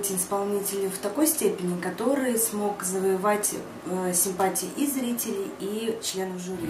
быть исполнителем в такой степени, который смог завоевать симпатии и зрителей, и членов жюри.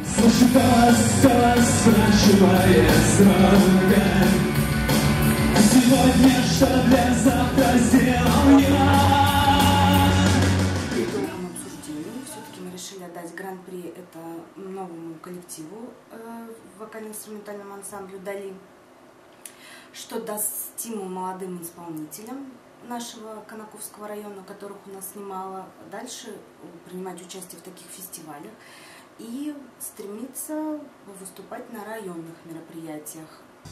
По итогам обсуждений все-таки мы решили отдать гран-при новому коллективу вокально-инструментальному ансамблю «Дали», что даст стимул молодым исполнителям нашего Конаковского района, которых у нас немало, дальше принимать участие в таких фестивалях и стремиться выступать на районных мероприятиях.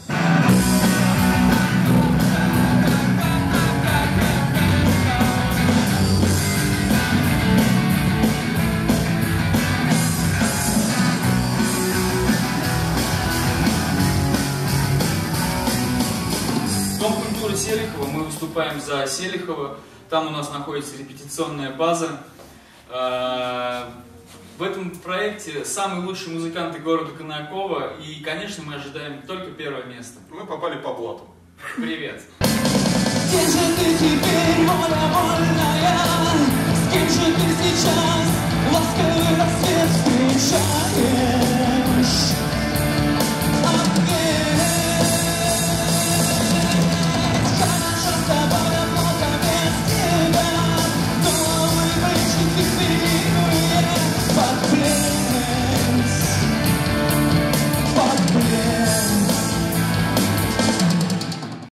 Дом культуры Селихова, мы выступаем за Селихова, там у нас находится репетиционная база. В этом проекте самые лучшие музыканты города Конакова, и, конечно, мы ожидаем только первое место. Мы попали по блату. Привет! Где же ты теперь, моя боль?